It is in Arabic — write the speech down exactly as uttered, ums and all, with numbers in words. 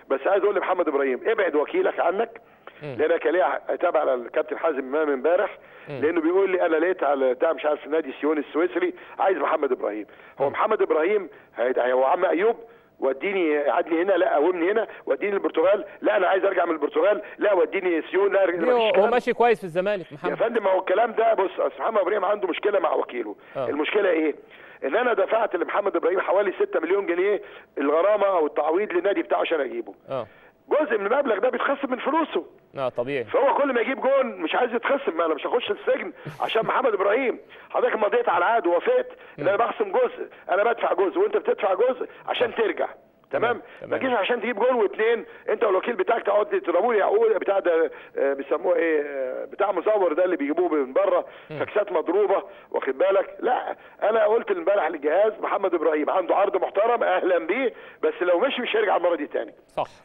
بس عايز اقول لمحمد ابراهيم ابعد وكيلك عنك، لان كان ليا تابع على الكابتن حازم امام امبارح، لانه بيقول لي انا لقيت على بتاع مش عارف نادي سيون السويسري عايز محمد ابراهيم. هو محمد ابراهيم هو عم ايوب وديني قعدني هنا، لا قومني هنا، وديني البرتغال، لا انا عايز ارجع من البرتغال، لا وديني سيون، لا ارجع. هو ماشي كويس في الزمالك محمد يا فندم. ما هو الكلام ده بص، اصل محمد ابراهيم عنده مشكله مع وكيله. أوه. المشكله ايه؟ ان انا دفعت لمحمد ابراهيم حوالي ستة مليون جنيه الغرامه او التعويض للنادي بتاعه عشان اجيبه. اه جزء من المبلغ ده بيتخصم من فلوسه. اه طبيعي. فهو كل ما يجيب جون مش عايز يتخصم، ما انا مش هخش السجن عشان محمد ابراهيم. حضرتك مضيت على العقد ووافقت ان انا بخصم جزء، انا بدفع جزء وانت بتدفع جزء عشان ترجع. تمام. ما تجيش عشان تجيب جول واثنين انت والوكيل بتاعك تقعد تضربوا لي يعقوب بتاع ده بيسموه ايه بتاع مزور ده اللي بيجيبوه من بره فاكسات مضروبه، واخد بالك؟ لا انا قلت امبارح للجهاز محمد ابراهيم عنده عرض محترم اهلا بيه، بس لو مشي مش هيرجع المره دي تاني. صح.